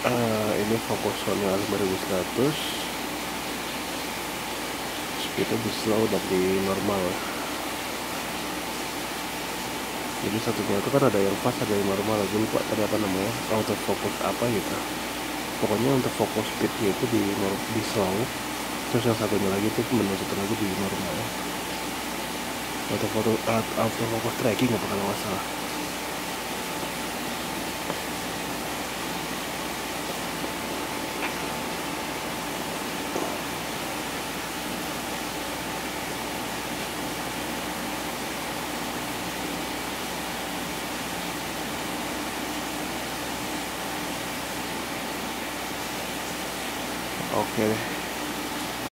Ini fokus Sony A5100, speednya bisa slow dan di normal. Jadi satunya itu kan ada yang fast, ada yang normal. Gue lupa tadi apa namanya, autofocus apa gitu. Pokoknya untuk fokus speednya itu di slow, terus yang satunya lagi itu menu satu lagi di normal. Autofocus tracking apa kalau nggak salah. Oke deh.